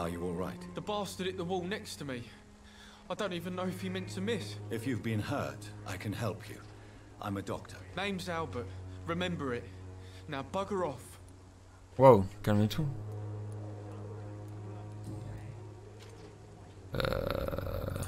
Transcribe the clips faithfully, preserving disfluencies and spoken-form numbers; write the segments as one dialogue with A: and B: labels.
A: Are you all right?
B: The bastard hit the wall next to me. I don't even know if he meant to miss.
A: If you've been hurt, I can help you. I'm a doctor.
B: Name's Albert. Remember it. Now bugger off.
C: Wow, calme tout. Euh...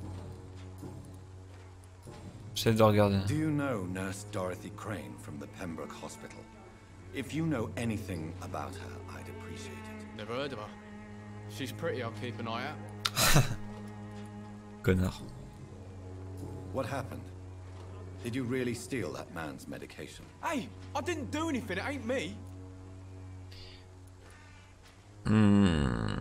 C: J'essaie de regarder.
A: Do you know Nurse Dorothy Crane from the Pembroke Hospital? If you know anything about her, I'd appreciate it.
B: Never heard of her. She's pretty, I'll keep an eye out.
C: Connard.
A: What happened? Did you really steal that man's medication?
B: Hey, I didn't do anything, it ain't me.
C: Hmm.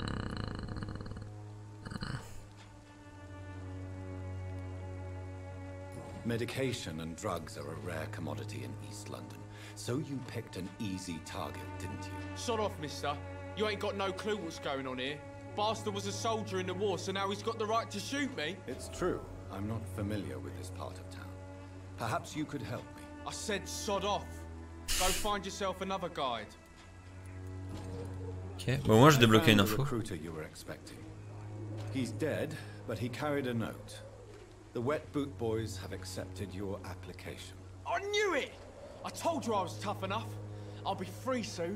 A: Medication and drugs are a rare commodity in East London. So you picked an easy target, didn't you?
B: Sod off, mister. You ain't got no clue what's going on here. Bastard was a soldier in the war, so now he's got the right to shoot me.
A: It's true. I'm not familiar with this part of town. Perhaps you could help me.
B: I said sod off. Go find yourself another guide.
C: Ok, bon moi j'ai débloqué une
A: I found the
C: info.
A: recruiter you were expecting. He's dead, but he carried a note. The Wet Boot Boys have accepted your application.
B: I knew it! I told you I was tough enough. I'll be free soon.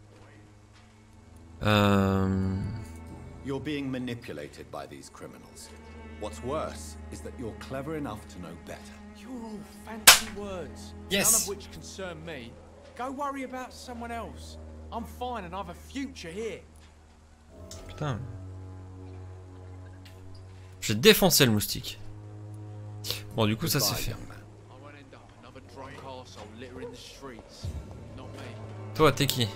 C: Euh...
A: You're being manipulated by these criminals. What's worse is that you're clever enough to know better.
B: You're all fancy words.
C: Yes.
B: None of which concern me. Go worry about someone else. I'm fine and I've a future here.
C: Putain. J'ai défoncé le moustique. Bon du coup ça c'est fait.
B: I won't end up another drunk arsehole littering the streets. Not me.
C: Toi t'es qui?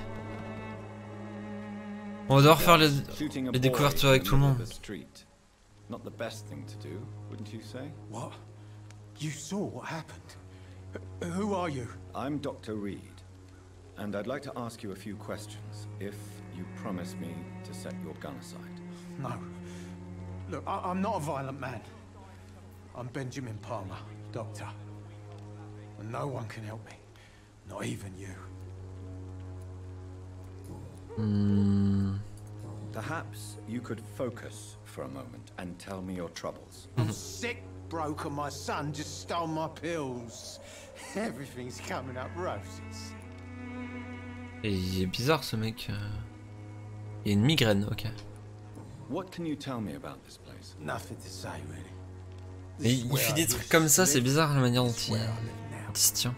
C: On va devoir faire les, les découvertes avec tout le monde.
A: Not the best thing to do, wouldn't you say?
D: What? You saw what happened? H who are you?
A: I'm Doctor Reed, and I'd like to ask you a few questions, if you promise me to set your gun aside.
D: No. Look, I I'm not a violent man. I'm Benjamin Palmer, doctor. And no one can help me. Not even you.
C: Hmm.
A: Perhaps you could focus for a moment and tell me your troubles.
D: I'm sick, broke, and my son just stole my pills. Everything's coming up roses.
C: Et il est bizarre ce mec. euh. Il y a une migraine, ok.
A: What can you tell me about this place?
D: Nothing to say, really.
C: Mais il fait des trucs comme ça, c'est bizarre la manière dont il, il se tient.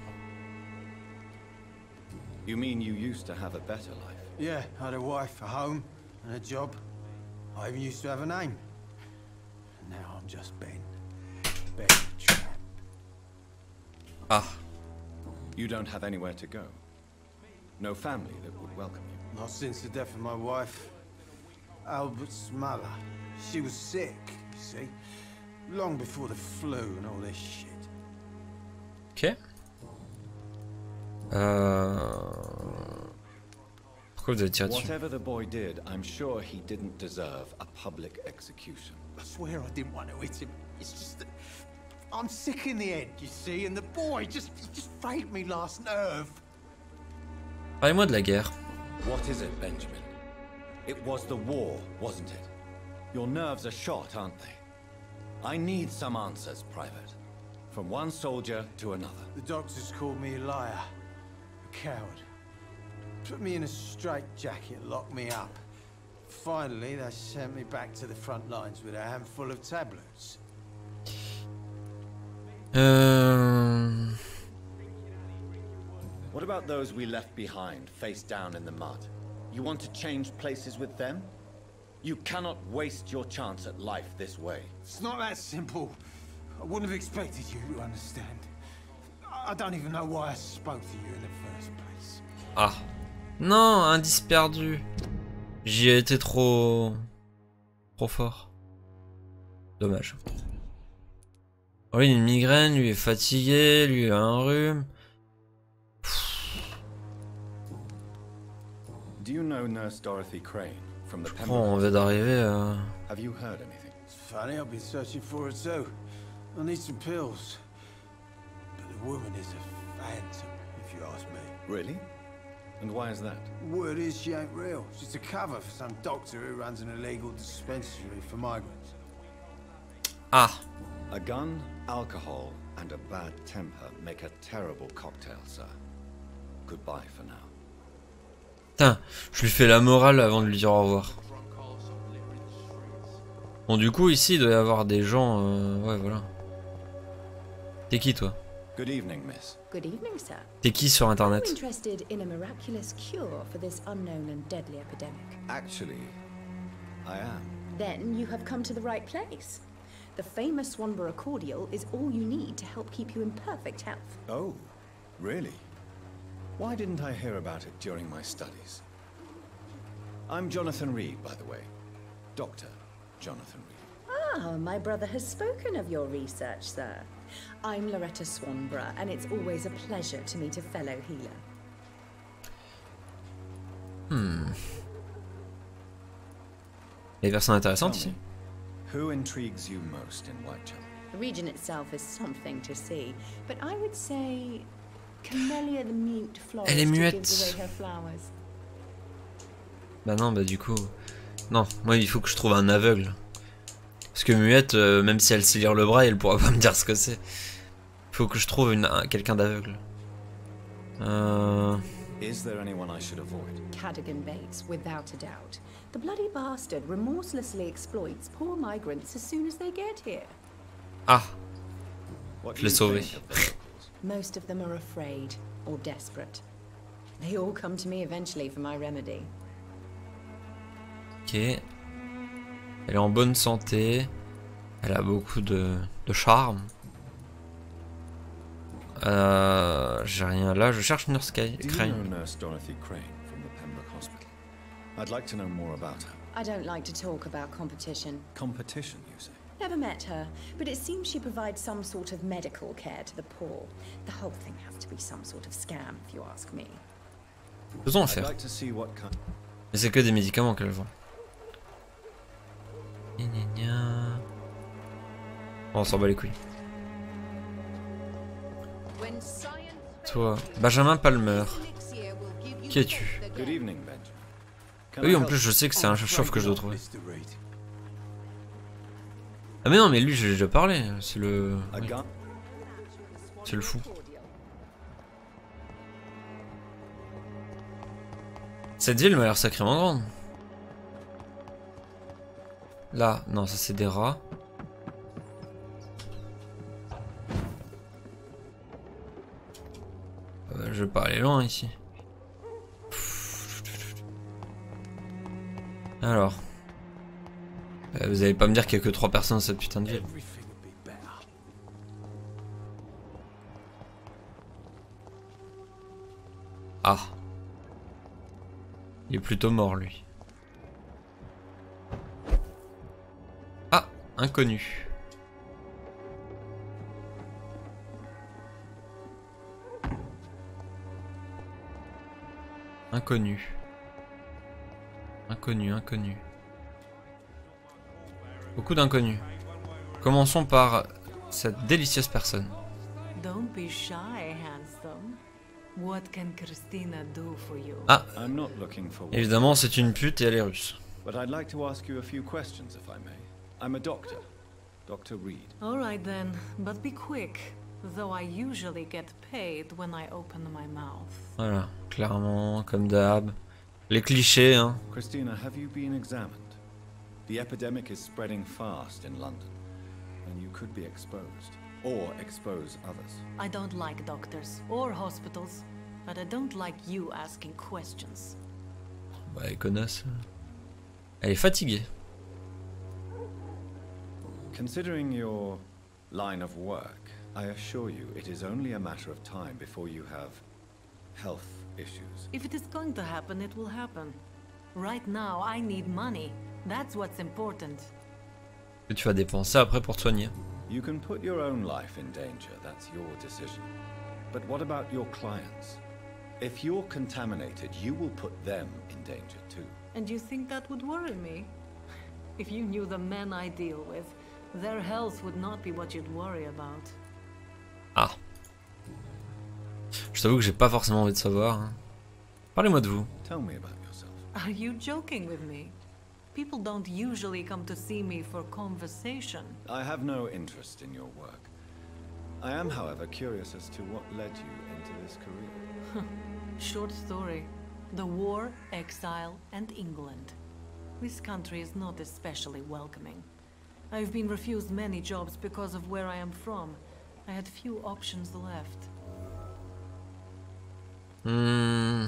A: You mean you used to have a better life?
D: Yeah, I had a wife, a home, and a job. I even used to have a name. And now I'm just Ben. Ben the Tramp.
C: Ah.
A: You don't have anywhere to go? No family that would welcome you?
D: Not since the death of my wife, Albert's mother. She was sick, you see. Long before the flu and all this shit.
C: Ok. Euh... Pourquoi vous avez tiré dessus?
A: Whatever the boy did, I'm sure he didn't deserve a public execution.
D: I swear I didn't want to hit him. It's just that I'm sick in the head, you see, and the boy just he just frayed me last nerve.
C: Parlez-moi de la guerre.
A: What is it, Benjamin? It was the war, wasn't it? Your nerves are shot, aren't they? I need some answers, Private. From one soldier to another.
D: The doctors called me a liar, a coward. Put me in a straitjacket and locked me up. Finally, they sent me back to the front lines with a handful of tablets.
C: Euh...
A: What about those we left behind, face down in the mud? You want to change places with them? You cannot waste your chance at life this way.
D: It's not that simple. I wouldn't have expected you to understand. I don't even know why I spoke to you in the first place.
C: Ah. Non, indice perdu. J'y ai été trop... trop fort. Dommage. Oh, il a une migraine, lui est fatigué, lui a un rhume.
A: Do you know Nurse Dorothy Crane from the
C: Je crois on vient d'arriver à...
A: Have you heard anything?
D: It's funny, I've been searching for her too. I need some pills. But the woman is a phantom, if you ask me.
A: Really? And why is that?
D: Word is she ain't real. She's a cover for some doctor who runs an illegal dispensary for migrants.
C: Ah,
A: A gun, alcohol, and a bad temper make a terrible cocktail, sir. Goodbye for now.
C: putain, je lui fais la morale avant de lui dire au revoir. Bon, du coup, ici, il doit y avoir des gens... Euh... Ouais, voilà. T'es qui, toi?
A: Good evening, miss.
E: Good evening, sir.
C: T'es qui sur
E: I'm
C: Internet?
E: interested in a miraculous cure for this unknown and deadly epidemic.
A: Actually, I am.
E: Then you have come to the right place. The famous Swanborough cordial is all you need to help keep you in perfect health.
A: Oh, really? Why didn't I hear about it during my studies? I'm Jonathan Reed, by the way. Doctor Jonathan Reed.
E: Ah, my brother has spoken of your research, sir. I'm Loretta Swanborough, and it's always a pleasure to meet a fellow healer.
C: Hmm. Les personnes intéressantes ici.
A: Who intrigues you most in Whitechapel?
E: The region itself is something to see, but I would say Camellia the mute florist
C: Elle est
E: who
C: muette.
E: gives away her flowers.
C: Bah non, bah du coup... Non, moi il faut que je trouve un aveugle. Parce que muette, euh, même si elle sait lire le braille, elle pourra pas me dire ce que c'est. Il faut que je trouve une, un, quelqu'un d'aveugle. Euh...
A: Is there anyone I should avoid?
E: Cadogan Bates, without a doubt. The bloody bastard remorselessly exploits poor migrants as soon as they get here.
C: Ah,
A: What
C: je
A: do
C: l'ai
A: you
C: sauvé.
A: think of the locals?
E: Most of them are afraid or desperate. They all come to me eventually for my remedy.
C: Ok. Elle est en bonne santé. Elle a beaucoup de, de charme. Euh, J'ai rien là. Je cherche Nurse Crane.
A: Do you know Nurse Dorothy Crane from the Pembroke Hospital? I'd like to know more about her.
E: I don't like to talk about competition.
A: Competition, you say?
E: Never met her, but it seems she provides some sort of medical care to the poor. The whole thing has to be some sort of scam, if you ask me.
C: Faisons en
A: I'd
C: faire.
A: like to see what kind.
C: Mais c'est que des médicaments qu'elle vend. Gna gna gna. Bon, on s'en bat les couilles. Toi, Benjamin Palmer. Qui es-tu?
A: Good evening, Benjamin. Can
C: Oui,
A: I
C: en
A: help
C: plus, je
A: you?
C: sais que c'est un chauve que je dois trouver.
D: Mister Reed.
C: Ah, mais non, mais lui, j'ai déjà parlé. C'est le.
A: A
C: oui,
A: gun?
C: c'est le fou. Cette ville m'a l'air sacrément grande. Là, non, ça c'est des rats. Euh, je vais pas aller loin ici. Alors. Euh, vous allez pas me dire qu'il y a que trois personnes dans cette putain de ville.
D: Everything would be better.
C: Ah. Il est plutôt mort lui. Ah, inconnu. Inconnu. Inconnu, inconnu. Beaucoup d'inconnus. Commençons par cette délicieuse personne.
F: Don't be shy, handsome. What can Christina do for you?
C: Ah,
A: I'm not looking for work,
C: évidemment c'est une pute et elle est russe.
A: but I'd like to ask you a few questions, if I may. I'm a doctor, Doctor Reed.
F: All right then, but be quick. Though I usually get paid when I open my mouth.
C: Voilà, clairement, comme d'hab. Les clichés, hein.
A: Christina, have you been examined? The epidemic is spreading fast in London, and you could be exposed, or expose others.
F: I don't like doctors or hospitals, but I don't like you asking questions.
C: Bah, elle connasse. Elle est fatiguée.
A: Considering your line of work, I assure you it is only a matter of time before you have health issues.
F: If it is going to happen, it will happen. Right now, I need money. That's what's important.
C: Que tu vas dépenser après pour te soigner.
A: You can put your own life in danger, that's your decision. But what about your clients? If you're contaminated, you will put them in danger too.
F: And you think that would worry me? If you knew the men I deal with, their health would not be what you'd worry about.
C: Ah. Je t'avoue que j'ai pas forcément envie de savoir. Hein. Parlez-moi de vous.
A: Tell me about yourself.
F: Are you joking with me? People don't usually come to see me for conversation.
A: I have no interest in your work. I am, however, curious as to what led you into this career.
F: Short story. The war, exile, and England. This country is not especially welcoming. I've been refused many jobs because of where I am from. I had few options left.
C: Hmm.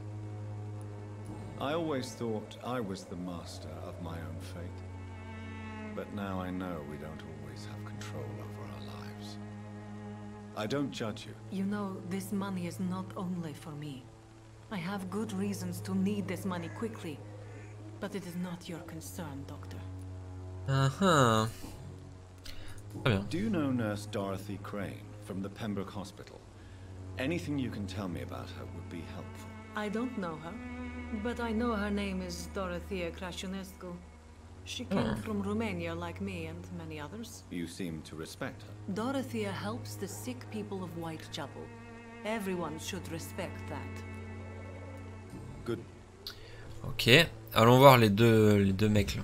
A: I always thought I was the master of my own fate. But now I know we don't always have control over our lives. I don't judge you.
F: You know, this money is not only for me. I have good reasons to need this money quickly. But it is not your concern, Doctor.
C: Uh-huh. Très bien.
A: Do you know Nurse Dorothy Crane from the Pembroke Hospital? Anything you can tell me about her would be helpful.
F: I don't know her, but I know her name is Dorothea Crăciunescu. She came
C: Hmm.
F: from Romania like me and many others.
A: You seem to respect her.
F: Dorothea helps the sick people of Whitechapel. Everyone should respect that.
A: Good.
C: Ok. Allons voir les deux, les deux mecs là.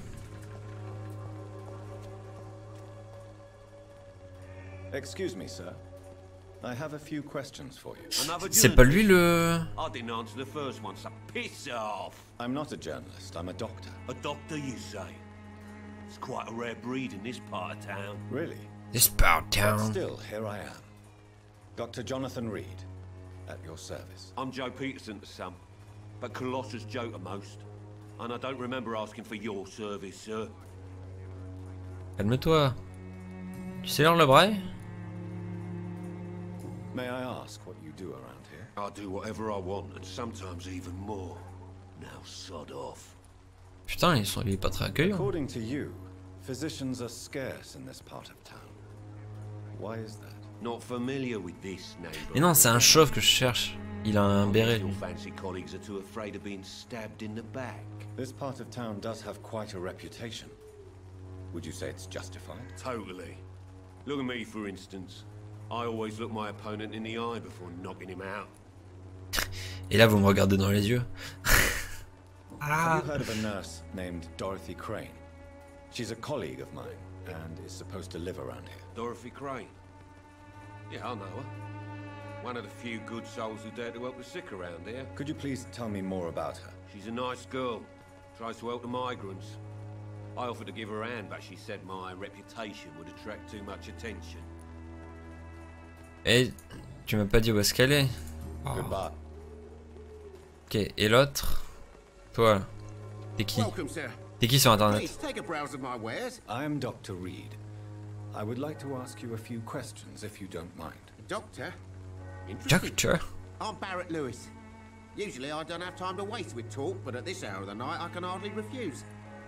A: Excuse me, sir. I have a few questions for you.
C: C'est pas lui le...
G: I didn't answer the first one, so piss off.
A: I'm not a journalist, I'm a doctor.
G: A doctor, you say? It's quite a rare breed in this part of town.
A: Really?
C: This part
A: But
C: town.
A: still, here I am. Doctor Jonathan Reed, at your service.
G: I'm Joe Peterson to some, but Colossus Joe to most. And I don't remember asking for your service, sir.
C: Calme-toi. Tu sais lire le braille?
A: May I ask what you do around here?
G: I do whatever I want, and sometimes even more. Now sod off.
C: Putain, ils sont, il est pas très accueillant.
A: According to you, physicians are scarce in this part of town. Why is that?
G: Not familiar with this neighbour.
C: Mais non, c'est un chauve que je cherche. Il a un béret,
G: Your
C: lui.
G: fancy colleagues are too afraid of being stabbed in the back.
A: This part of town does have quite a reputation. Would you say it's justified?
G: Totally. Look at me, for instance. I always look my opponent in the eye before knocking him out.
C: Et là, vous me regardez dans les yeux. Ah.
A: Have you heard of a nurse named Dorothy Crane? She's a colleague of mine and is supposed to live around here.
G: Dorothy Crane. Yeah, I know her. One of the few good souls who dare to help the sick around here.
A: Could you please tell me more about her?
G: She's a nice girl. Tries to help the migrants. I offered to give her a hand, but she said my reputation would attract too much attention.
C: Et tu m'as pas dit où est-ce qu'elle est? Oh.
A: Goodbye.
C: Ok, et l'autre? Toi, là. T'es qui?
H: Welcome, sir.
C: T'es qui sur internet?
H: Please take a browse of my wares.
A: I am Doctor Reed. I would like to ask you a few questions if you don't mind.
H: Doctor? Interesting.
C: Doctor?
H: I'm Barrett Lewis. Usually I don't have time to waste with talk, but at this hour of the night I can hardly refuse.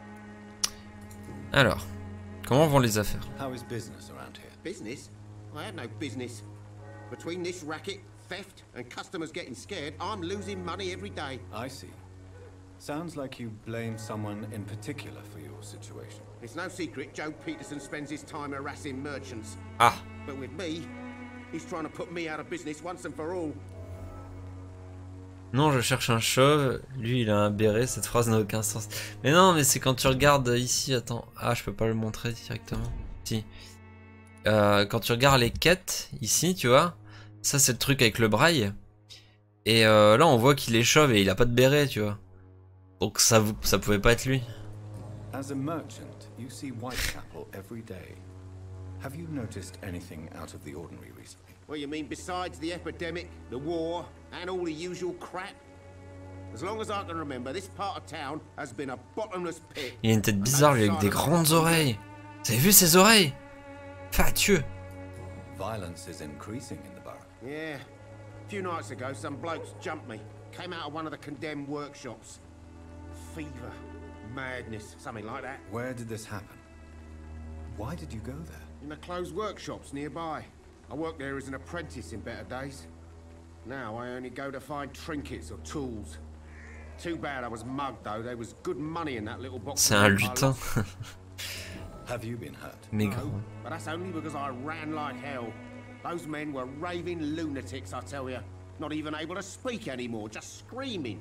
C: Alors, comment vont les affaires?
A: How is business around here?
H: Business? I have no business. Between this racket, theft, and customers getting scared, I'm losing money every day.
A: I see. Sounds like you blame someone in particular for your situation.
H: It's no secret Joe Peterson spends his time harassing merchants.
C: Ah,
H: But with me, he's trying to put me out of business once and for all.
C: non, je cherche un chauve. Lui, il a un béret. Cette phrase n'a aucun sens. Mais non, mais c'est quand tu regardes ici. Attends. Ah, je peux pas le montrer directement. Si. Euh, quand tu regardes les quêtes, ici, tu vois. Ça, c'est le truc avec le braille. Et euh, là, on voit qu'il est chauve et il a pas de béret, tu vois. Donc ça, vous- ça pouvait pas être lui.
A: As a merchant, you see Whitechapel every day. Have you noticed anything out of the ordinary recently?
H: Well, you mean besides the epidemic, the war, and all the usual crap? As long as I can remember, this part of town has been a bottomless pit.
C: Il a une tête bizarre, lui, avec des grandes oreilles. Vous avez vu ses oreilles? Fatueux.
A: Violence is increasing in the borough.
H: Yeah. A few nights ago, some blokes jumped me. Came out of one of the condemned workshops. Fever, madness, something like that.
A: Where did this happen? Why did you go there?
H: In the closed workshops nearby. I worked there as an apprentice in better days. Now I only go to find trinkets or tools. Too bad I was mugged though. There was good money in that little box.
C: C'est un lutin.
A: Have you been hurt?
C: Mais
H: No,
C: grand.
H: but that's only because I ran like hell. Those men were raving lunatics, I tell you. not even able to speak anymore, just screaming.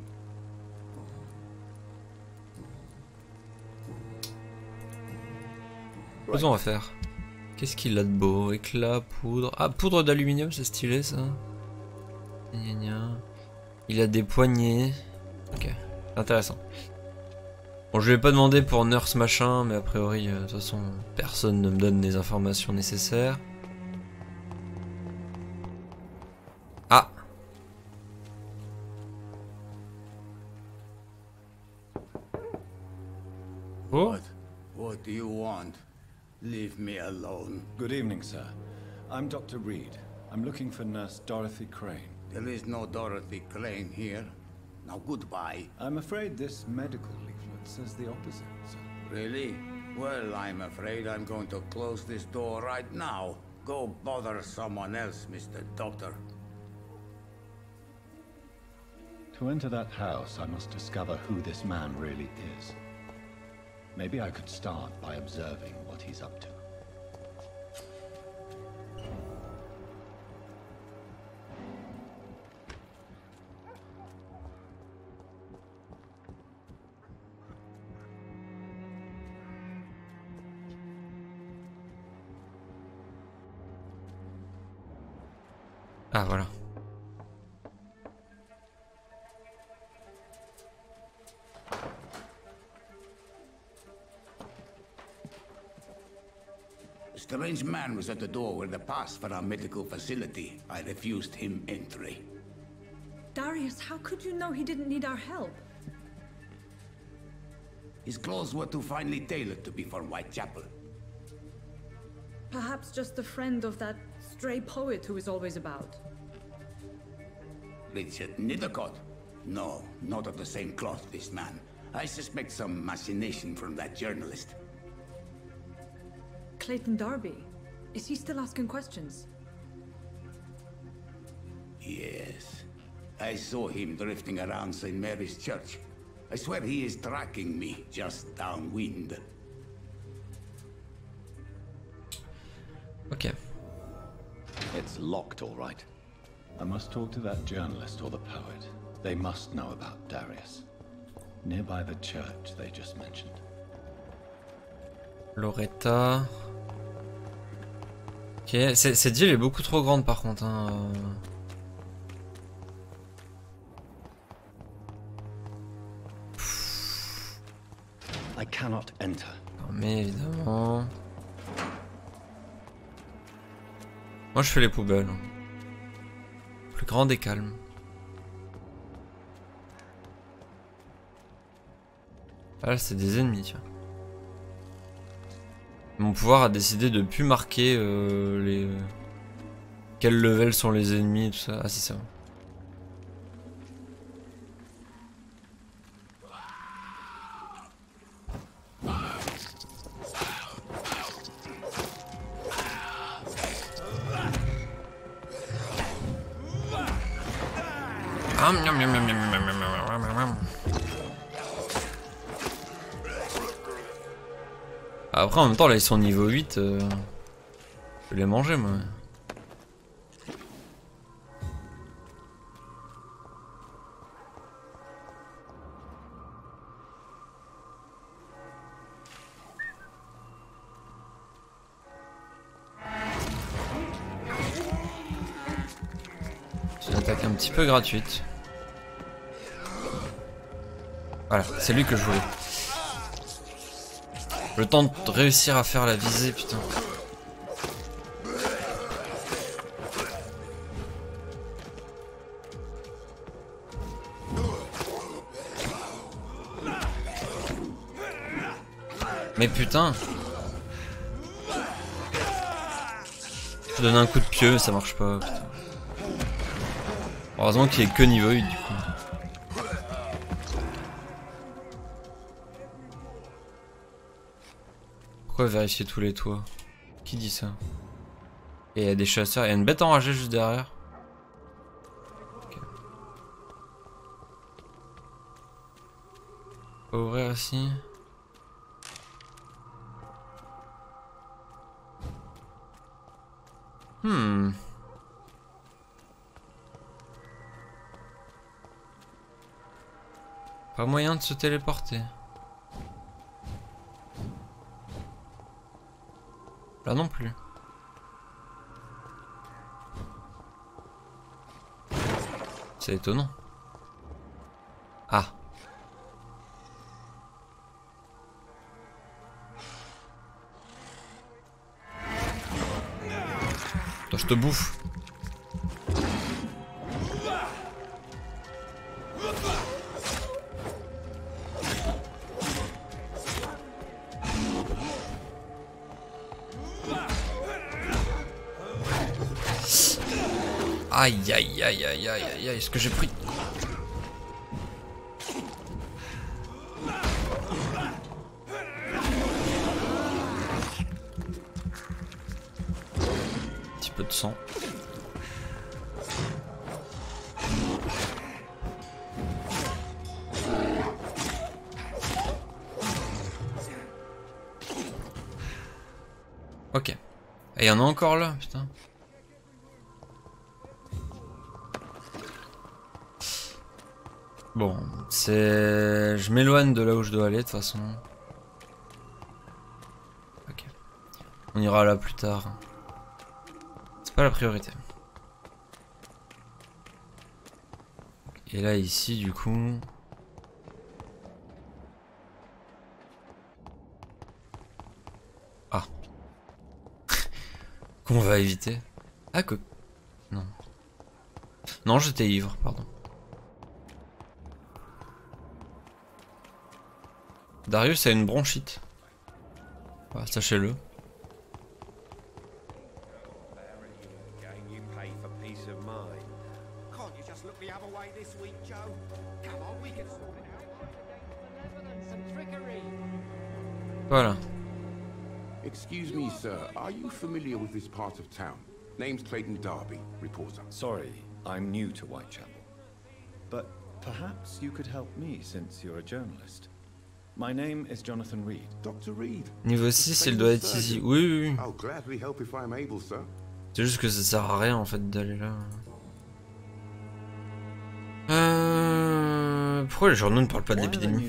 C: Qu'est-ce qu'on va faire? Qu'est-ce qu'il a de beau? Éclat, poudre. Ah, poudre d'aluminium, c'est stylé ça. Gna gna. Il a des poignées. Ok, intéressant. Bon, je lui ai pas demandé pour nurse machin, mais a priori, euh, de toute façon, personne ne me donne les informations nécessaires. Ah! Oh?
I: What? What do you want? Leave me alone.
A: Good evening, sir. I'm Doctor Reed. I'm looking for Nurse Dorothy Crane.
I: There is no Dorothy Crane here. Now goodbye.
A: I'm afraid this medical leaflet says the opposite, sir.
I: Really? Well, I'm afraid I'm going to close this door right now. Go bother someone else, Mister Doctor.
A: To enter that house, I must discover who this man really is. Maybe I could start by observing what he's up to.
C: Ah, voilà.
I: A strange man was at the door with a pass for our medical facility. I refused him entry.
F: Darius, how could you know he didn't need our help?
I: His clothes were too finely tailored to be for Whitechapel.
F: Perhaps just a friend of that stray poet who is always about.
I: Richard Nithercott? No, not of the same cloth, this man. I suspect some machination from that journalist.
F: Clayton Darby. Is he still asking questions?
I: Yes. I saw him drifting around Saint Mary's Church. I swear he is tracking me just downwind.
C: Ok.
A: It's locked, all right. I must talk to that journalist or the poet. They must know about Darius. Nearby the church they just mentioned.
C: Loretta. Ok, cette ville est beaucoup trop grande par contre. Hein.
A: I cannot enter.
C: Non, mais évidemment. Moi je fais les poubelles. Plus grand et calme. Ah là c'est des ennemis tiens. Mon pouvoir a décidé de plus marquer euh, les... Quel level sont les ennemis et tout ça. Ah c'est ça. Après en même temps là ils sont niveau huit, euh... je vais les manger moi. C'est une attaque un petit peu gratuite. Voilà, c'est lui que je voulais. Le temps de réussir à faire la visée, putain. Mais putain. Je donne un coup de pied mais ça marche pas, putain. Heureusement qu'il est que niveau huit du coup. Pourquoi vérifier tous les toits? Qui dit ça? Et il y a des chasseurs, il y a une bête enragée juste derrière. Okay. Faut ouvrir ici. Hmm. Pas moyen de se téléporter. Là non plus. C'est étonnant. Ah. Attends, je te bouffe. Aïe aïe aïe aïe aïe aïe aïe, ce que j'ai pris. Un petit peu de sang. Ok. Et il y en a encore là, putain. Bon, c'est... Je m'éloigne de là où je dois aller de toute façon. Ok. On ira là plus tard. C'est pas la priorité. Et là ici du coup... Ah. Qu'on va éviter. Ah que... Non. Non, j'étais ivre, pardon. Darius a une bronchite. Bah, sachez-le. Voilà.
J: Excuse me, sir. Are you familiar with this part of town? Name's Clayton Darby, reporter.
A: Sorry, I'm new to Whitechapel. But perhaps you could help me since you're a journalist. My name is Jonathan Reed.
J: Doctor Reed.
C: Niveau six, il doit être ici. Oui, oui, oui.
J: I'll gladly help if I'm able, sir.
C: C'est juste que ça sert à rien en fait d'aller là. Euh... Pourquoi les journaux ne parlent pas de l'épidémie?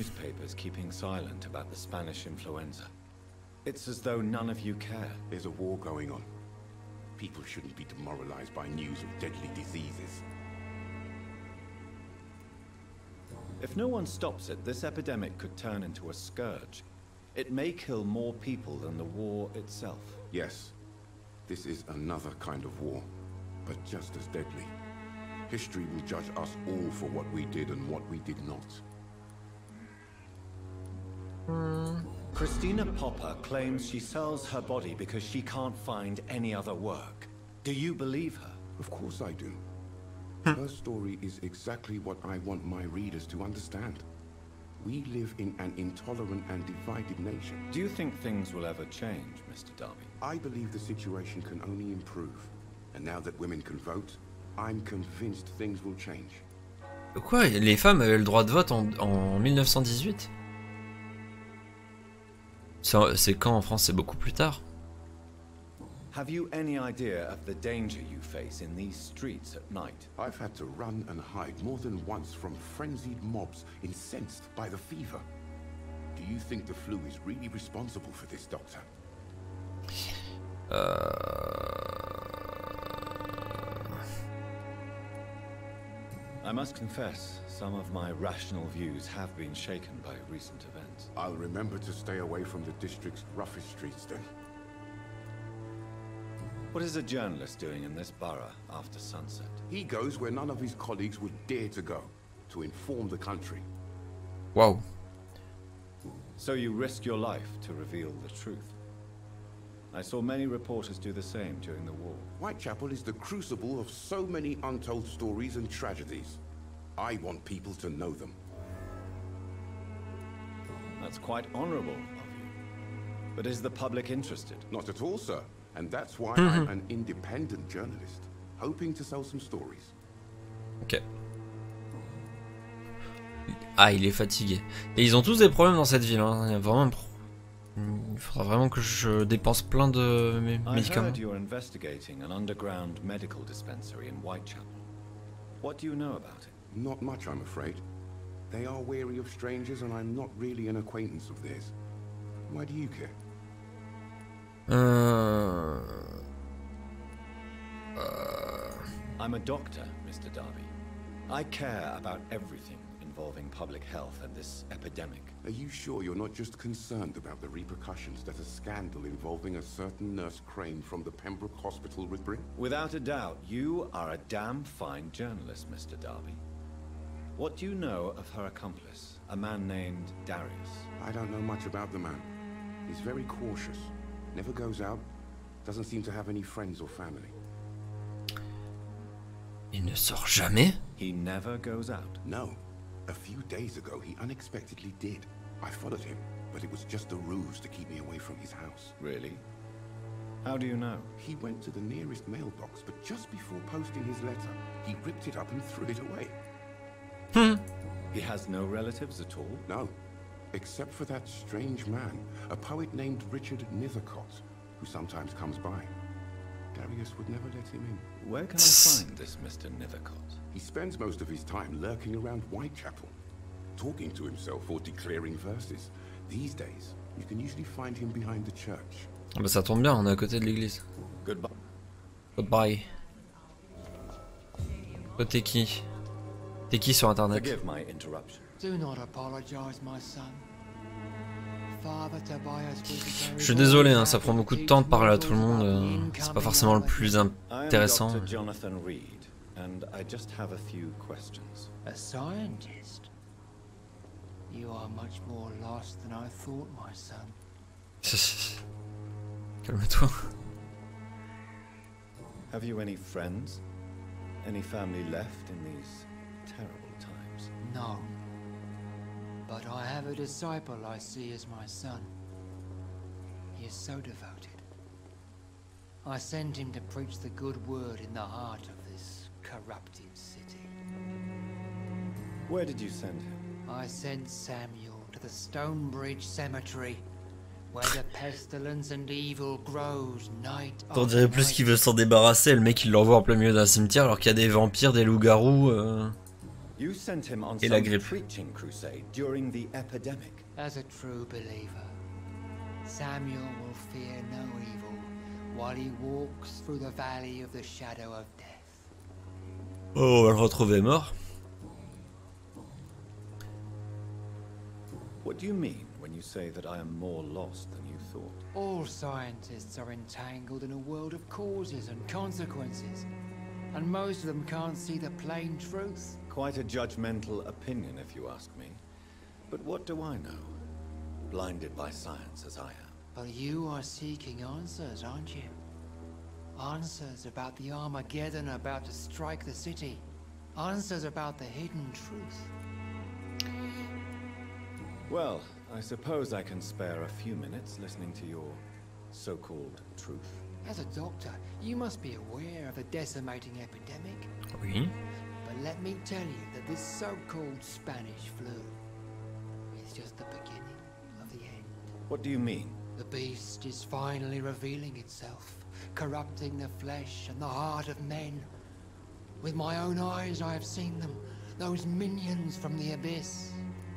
A: It's as though none of you care.
J: There's a war going on. People shouldn't be demoralized by news of deadly diseases.
A: If no one stops it, this epidemic could turn into a scourge. It may kill more people than the war itself.
J: Yes, this is another kind of war, but just as deadly. History will judge us all for what we did and what we did not.
A: Mm. Christina Popper claims she sells her body because she can't find any other work. Do you believe her?
J: Of course I do. Her story is exactly what I want my readers to understand. We live in an intolerant and divided nation.
A: Do you think things will ever change, Mister Darby?
J: I believe the situation can only improve. And now that women can vote, I'm convinced things will change.
C: Quoi? Les femmes avaient le droit de vote en, en mille neuf cent dix-huit? C'est quand en France? C'est beaucoup plus tard.
A: Have you any idea of the danger you face in these streets at night?
J: I've had to run and hide more than once from frenzied mobs incensed by the fever. Do you think the flu is really responsible for this, Doctor?
C: Uh...
A: I must confess, some of my rational views have been shaken by recent events.
J: I'll remember to stay away from the district's roughest streets then.
A: What is a journalist doing in this borough after sunset?
J: He goes where none of his colleagues would dare to go, to inform the country.
C: Wow.
A: So you risk your life to reveal the truth. I saw many reporters do the same during the war.
J: Whitechapel is the crucible of so many untold stories and tragedies. I want people to know them.
A: That's quite honorable of you. But is the public interested?
J: Not at all, sir. And that's why I'm an independent journalist, hoping to sell some stories.
C: Ok. Ah, il est fatigué. Et ils ont tous des problèmes dans cette ville. Hein. Il y a vraiment un pro... Il faudra vraiment que je dépense plein de mé médicaments.
A: I heard you're investigating an underground medical dispensary in Whitechapel. What do you know about it?
J: Not much, I'm afraid. They are wary of strangers, and I'm not really an acquaintance of theirs. Why do you care?
C: Euh...
A: I'm a doctor, Mister Darby. I care about everything involving public health and this epidemic.
J: Are you sure you're not just concerned about the repercussions that a scandal involving a certain Nurse Crane from the Pembroke Hospital would bring?
A: Without a doubt, you are a damn fine journalist, Mister Darby. What do you know of her accomplice, a man named Darius?
J: I don't know much about the man. He's very cautious, never goes out, doesn't seem to have any friends or family.
C: Il ne sort jamais?
A: He never goes out?
J: No. A few days ago, he unexpectedly did. I followed him, but it was just a ruse to keep me away from his house.
A: Really? How do you know?
J: He went to the nearest mailbox, but just before posting his letter, he ripped it up and threw it away.
C: Hmm.
A: He has no relatives at all?
J: No. Except for that strange man, a poet named Richard Nethercott, who sometimes comes by. Darius would never let him in.
A: Where can I find this Mister Nethercott?
J: He spends most of his time lurking around Whitechapel, talking to himself or declaring verses. These days, you can usually find him behind the church.
C: Ah bah ça tombe bien, on est à côté de l'église.
A: Goodbye.
C: Goodbye. Toi t'es qui? T'es qui sur internet?
A: Forgive my interruption.
K: Do not apologize, my son. Father Tobias was
C: Je suis désolé, hein, ça prend beaucoup de temps de parler à tout le monde. Euh, c'est pas forcément le plus intéressant.
A: I am Doctor Jonathan Reed, and I just have a few questions.
K: A scientist? You are much more lost than I thought, my son.
C: Calme-toi.
A: Have you any friends? Any family left in these terrible times?
K: No. But I have a disciple I see as my son. He is so devoted. I send him to preach the good word in the heart of this corrupted city.
A: Where did you send him?
K: I sent Samuel to the Stonebridge Cemetery, where the pestilence and evil grows night
C: On dirait plus qu'il veut s'en débarrasser, le mec il l'envoie en plein milieu d'un cimetière alors qu'il y a des vampires, des loups-garous. Euh...
A: You sent him on
C: Et la
A: some
C: grippe.
A: preaching crusade during the epidemic.
K: As a true believer, Samuel will fear no evil while he walks through the valley of the shadow of death.
C: Oh, on va le retrouver mort.
A: What do you mean when you say that I am more lost than you thought?
K: All scientists are entangled in a world of causes and consequences, and most of them can't see the plain truth.
A: Quite a judgmental opinion, if you ask me. But what do I know? Blinded by science as I am.
K: But you are seeking answers, aren't you? Answers about the Armageddon about to strike the city. Answers about the hidden truth.
A: Well, I suppose I can spare a few minutes listening to your so-called truth.
K: As a doctor, you must be aware of the decimating epidemic.
C: Oui.
K: But let me tell you that this so-called Spanish flu is just the beginning of the end.
A: What do you mean?
K: The beast is finally revealing itself, corrupting the flesh and the heart of men. With my own eyes I have seen them, those minions from the abyss.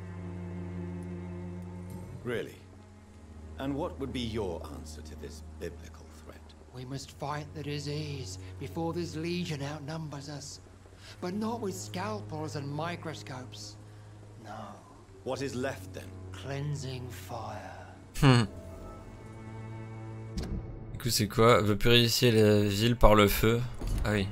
A: Really? And what would be your answer to this biblical threat?
K: We must fight the disease before this legion outnumbers us. But not with scalpels and microscopes. No.
A: What is left then?
K: Cleansing fire.
C: Hmm. Du coup, c'est quoi? Veut purifier la ville par le feu. Ah oui.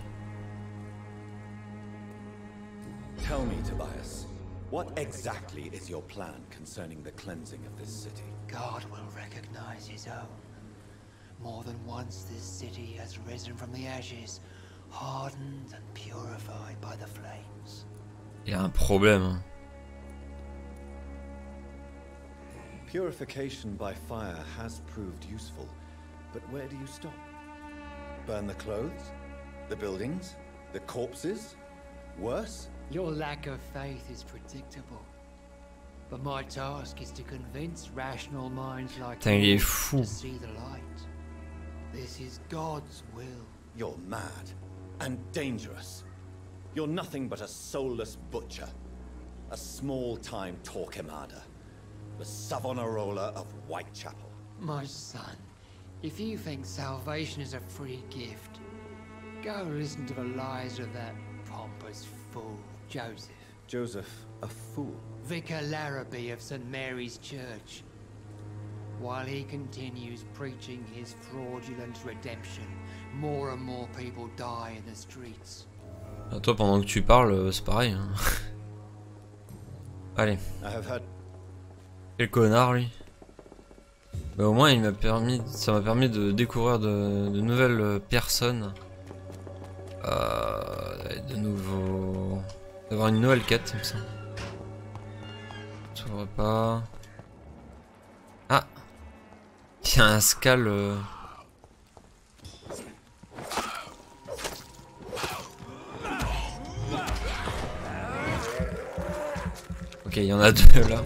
A: Tell me, Tobias, what exactly is your plan concerning the cleansing of this city?
K: God will recognize his own. More than once this city has risen from the ashes, hardened and purified by the flames.
C: Il y a un problème.
A: Purification by fire has proved useful, but where do you stop? Burn the clothes? The buildings? The corpses? Worse?
K: Your lack of faith is predictable. But my task is to convince rational minds like
C: Putain, il est
K: you
C: fou.
K: to see the light. This is God's will.
A: You're mad and dangerous. You're nothing but a soulless butcher. A small-time Torquemada. The Savonarola of Whitechapel.
K: My son, if you think salvation is a free gift, go listen to the lies of that pompous fool, Joseph.
A: Joseph, a fool?
K: Vicar Larrabee of Saint Mary's Church. While he continues preaching his fraudulent redemption, more and more people die in the streets.
C: Ah, toi, pendant que tu parles, c'est pareil. Hein. Allez.
A: I have heard...
C: Quel connard, lui. Mais au moins, il m'a permis, ça m'a permis de découvrir de, de nouvelles personnes. Euh, de nouveaux... D'avoir une nouvelle quête, comme ça. Ça s'ouvre pas... Ah, il y a un scal... Euh... Ok, il y en a deux là.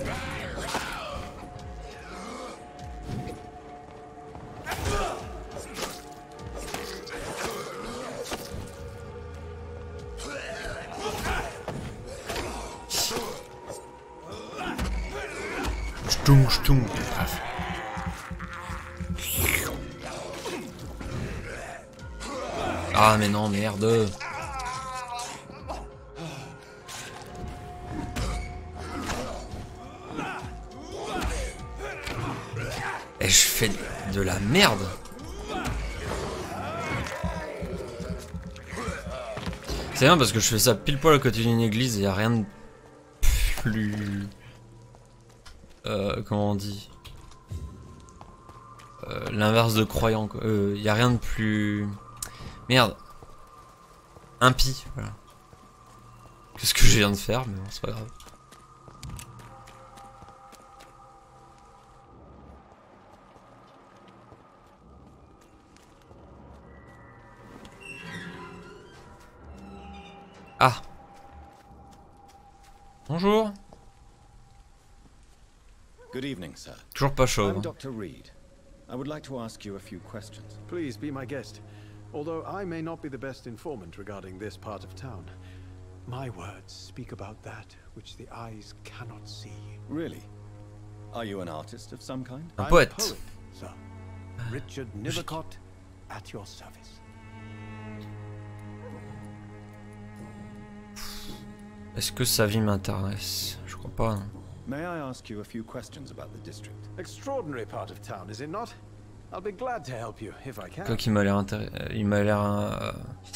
C: Ch'toum, ch'toum. Ah mais non, merde. Et je fais de la merde. C'est bien parce que je fais ça pile poil à côté d'une église et y a rien de plus... Euh, comment on dit euh, l'inverse de croyant quoi. Euh, y a rien de plus... Merde. Impie, voilà. Qu'est-ce que je viens de faire, mais bon, c'est pas grave. Ah. Bonjour.
A: Good evening, sir.
C: Toujours pas chaud.
A: I'm Doctor Reed. I would like to ask you a few questions.
L: Please be my guest. Although I may not be the best informant regarding this part of town, my words speak about that which the eyes cannot see.
A: Really? Are you an artist of some kind?
C: Un poète.
L: Poet, sir. Richard Nivicott, at your service.
C: Est-ce que sa vie m'intéresse? Je crois pas. Non.
A: May I ask you a few questions about the district?
L: Extraordinary part of town, is it not? I'll be glad to help you if I can.
C: Quoi qu'il m'a l'air intéressant, il m'a l'air euh,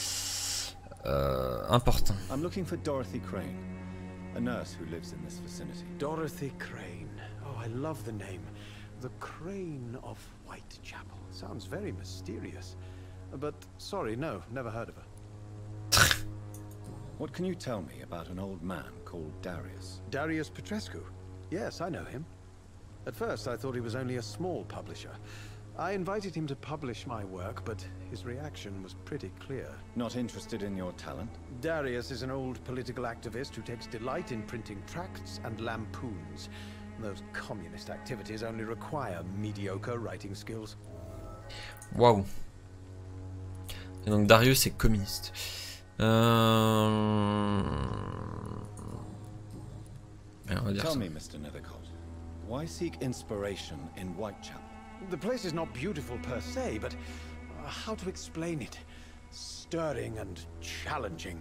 C: euh, important.
A: I'm looking for Dorothy Crane, a nurse who lives in this vicinity.
L: Dorothy Crane. Oh, I love the name. The Crane of Whitechapel. Sounds very mysterious. But sorry, no, never heard of her.
A: What can you tell me about an old man called Darius?
L: Darius Petrescu? Yes, I know him. At first, I thought he was only a small publisher. I invited him to publish my work, but his reaction was pretty clear.
A: Not interested in your talent?
L: Darius is an old political activist who takes delight in printing tracts and lampoons. Those communist activities only require mediocre writing skills.
C: Waouh. Et donc Darius est communiste. Euh... Allez, on va dire
A: Tell
C: ça.
A: me, Mister Nethercott, why seek inspiration in Whitechapel?
L: The place is not beautiful per se, but uh, how to explain it? Stirring and challenging.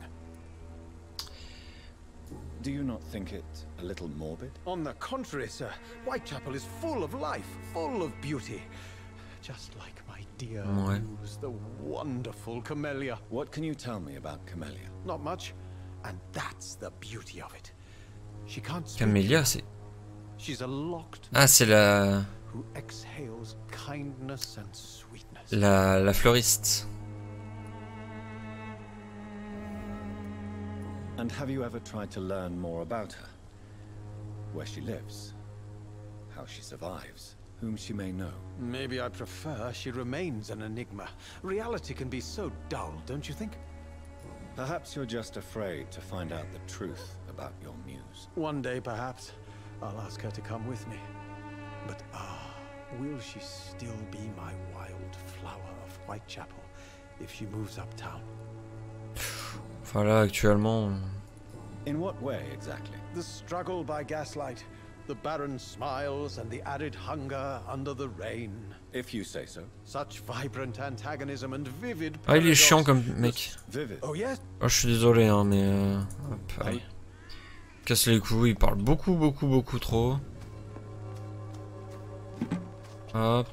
A: Do you not think it a little morbid?
L: On the contrary, sir. Whitechapel is full of life, full of beauty. Just like my dear
C: Ouais.
L: muse, the wonderful Camellia.
A: What can you tell me about Camellia?
L: Not much, and that's the beauty of it. She can't speak.
C: Camellia, c'est...
L: She's a locked
C: Ah, c'est la...
L: who exhales kindness and sweetness.
C: la... la fleuriste.
A: And have you ever tried to learn more about her? Where she lives? How she survives? Whom she may know?
L: Maybe I prefer she remains an enigma. Reality can be so dull, don't you think?
A: Perhaps you're just afraid to find out the truth about your muse.
L: One day, perhaps, I'll ask her to come with me. But ah, will she still be my wild flower of Whitechapel if she moves uptown?
C: Enfin là, actuellement...
A: In what way, exactly?
L: The struggle by gaslight, the barren smiles and the arid hunger under the rain.
A: If you say so.
L: Such vibrant antagonism and vivid
C: Ah, il est chiant comme mec.
A: Vivid.
L: Oh yes.
C: Oh, je suis désolé, hein, mais... Euh... Hop, allez. Casse les couilles, il parle beaucoup, beaucoup, beaucoup trop. Hop.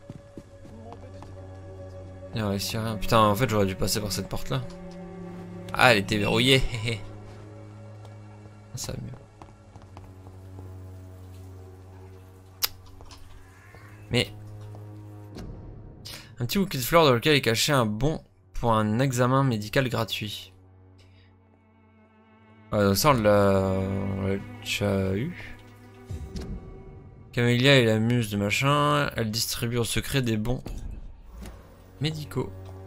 C: Il réussit rien. Putain, en fait, j'aurais dû passer par cette porte-là. Ah, elle était verrouillée. Ça va mieux. Mais... Un petit bouquet de fleurs dans lequel est caché un bon pour un examen médical gratuit. Ouais, ça, on l'a déjà eu. Camélia est la muse de machin. Elle distribue en secret des bons médicaux.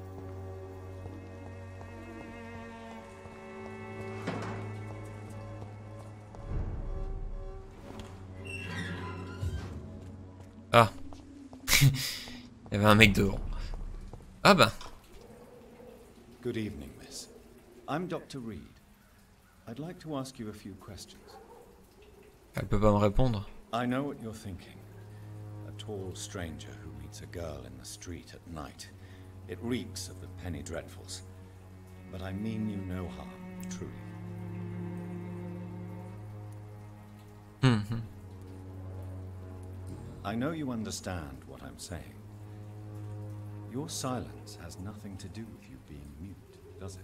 C: Ah. Il y avait un mec devant. Ah bah.
A: Good evening, miss. I'm Doctor Reed. I'd like to ask you a few questions.
C: Elle peut pas me répondre.
A: I know what you're thinking. A tall stranger who meets a girl in the street at night. It reeks of the penny dreadfuls. But I mean you no harm, truly.
C: Mm-hmm.
A: I know you understand what I'm saying. Your silence has nothing to do with you being mute, does it?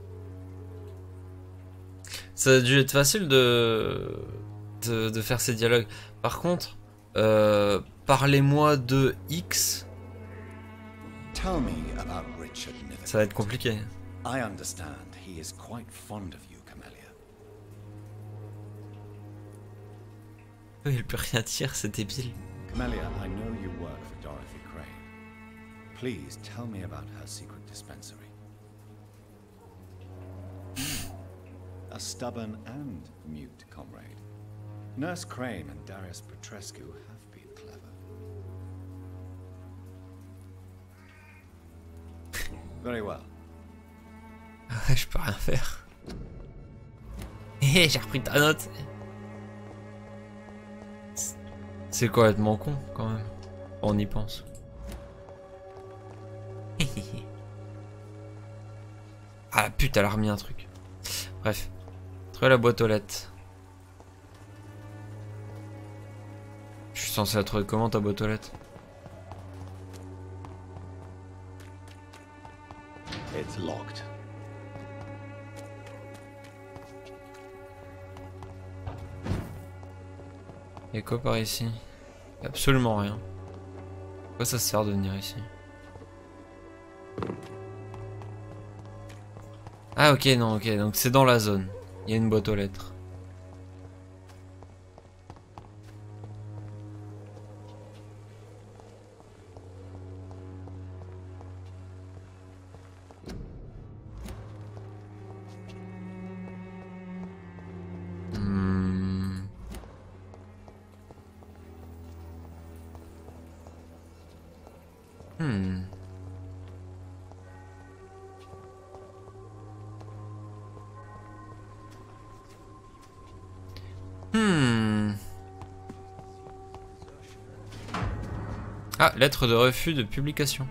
C: Ça a dû être facile de, de, de faire ces dialogues. Par contre, euh, parlez-moi de X.
A: Tell me about Richard Nivens.
C: Ça va être compliqué.
A: I understand he is quite fond of you, Camélia.
C: Oh, il peut rien dire, c'est débile.
A: Camélia, I know you work for Dorothy Crane. Please tell me about her secret dispensary. A stubborn and mute comrade. Nurse Crane and Darius Petrescu have been clever. Very well.
C: Je peux rien faire. Hé, j'ai repris ta note. C'est complètement con quand même. On y pense. Ah la pute, elle a remis un truc. Bref. Trouver la boîte aux lettres. Je suis censé la trouver comment ta boîte aux lettres?
A: It's locked.
C: Y'a quoi par ici? Y'a absolument rien. Pourquoi ça sert de venir ici? Ah ok, non, ok, donc c'est dans la zone. Il y a une boîte aux lettres. Hmm. Hmm. Hmm. Ah, lettre de refus de publication.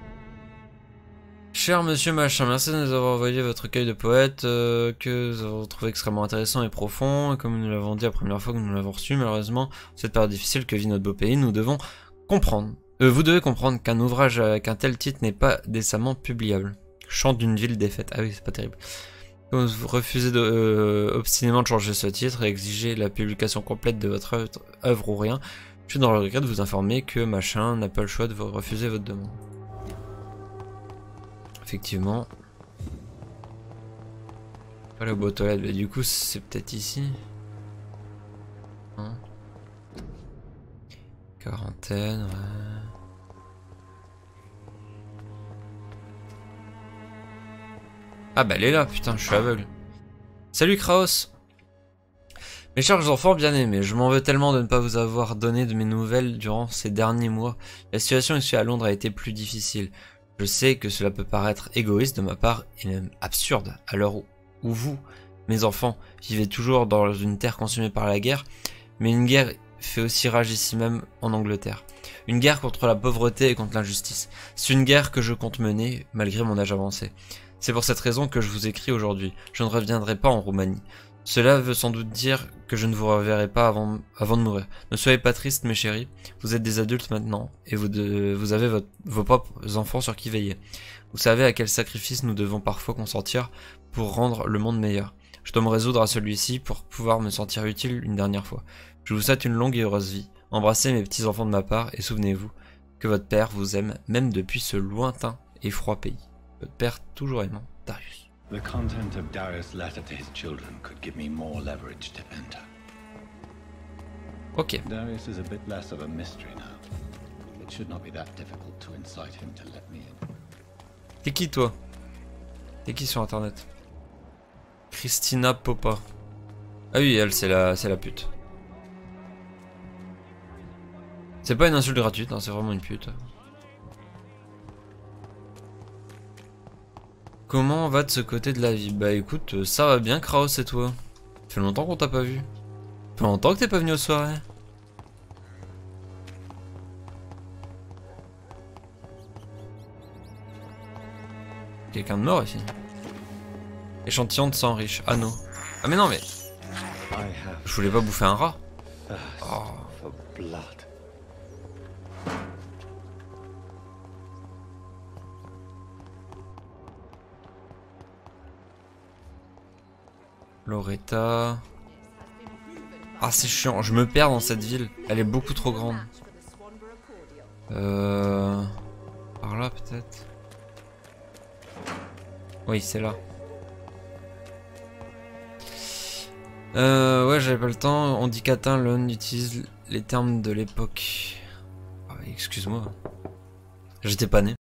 C: Cher monsieur Machin, merci de nous avoir envoyé votre recueil de poètes euh, que nous avons trouvé extrêmement intéressant et profond. Et comme nous l'avons dit la première fois que nous l'avons reçu, malheureusement, cette période difficile que vit notre beau pays, nous devons comprendre. Euh, vous devez comprendre qu'un ouvrage avec un tel titre n'est pas décemment publiable. Chant d'une ville défaite. Ah oui, c'est pas terrible. Vous refusez de, euh, obstinément de changer ce titre et exiger la publication complète de votre œuvre, œuvre ou rien. Je suis dans le regret de vous informer que Machin n'a pas le choix de vous refuser votre demande. Effectivement. Pas la boîte aux lettres, mais du coup c'est peut-être ici. Hein, quarantaine, ouais. Ah bah elle est là, putain, je suis aveugle. Salut Kraos. Mes chers enfants bien-aimés, je m'en veux tellement de ne pas vous avoir donné de mes nouvelles durant ces derniers mois. La situation ici à Londres a été plus difficile. Je sais que cela peut paraître égoïste de ma part et même absurde à l'heure où, où vous Mes enfants vivaient toujours dans une terre consumée par la guerre, mais une guerre fait aussi rage ici même en Angleterre. Une guerre contre la pauvreté et contre l'injustice. C'est une guerre que je compte mener, malgré mon âge avancé. C'est pour cette raison que je vous écris aujourd'hui. Je ne reviendrai pas en Roumanie. Cela veut sans doute dire que je ne vous reverrai pas avant, avant de mourir. Ne soyez pas tristes, mes chéris. Vous êtes des adultes maintenant, et vous, de, vous avez votre, vos propres enfants sur qui veiller. Vous savez à quel sacrifice nous devons parfois consentir pour rendre le monde meilleur. Je dois me résoudre à celui-ci pour pouvoir me sentir utile une dernière fois. Je vous souhaite une longue et heureuse vie. Embrassez mes petits-enfants de ma part, et souvenez-vous que votre père vous aime, même depuis ce lointain et froid pays. Votre père toujours aimant, Darius.
A: The content of Darius' letter to his children could give me more leverage to enter.
C: Ok.
A: Darius is a bit less of a mystery now. It should not be that difficult to incite him to let me in.
C: T'es qui toi? T'es qui sur internet? Christina Popa. Ah oui, elle c'est la c'est la pute. C'est pas une insulte gratuite, hein, c'est vraiment une pute. Comment va de ce côté de la vie? Bah écoute, ça va bien Kraus et toi? Ça fait longtemps qu'on t'a pas vu. Ça fait longtemps que t'es pas venu aux soirées. Quelqu'un de mort ici. Échantillon de sang riche, anneau. Ah mais non mais... Je voulais pas bouffer un rat. Oh. Loretta... Ah c'est chiant, je me perds dans cette ville. Elle est beaucoup trop grande. Euh... Par là peut-être. Oui c'est là. Euh, ouais j'avais pas le temps. On dit qu'Atin l'on utilise les termes de l'époque. Ah, excuse-moi. J'étais pas né.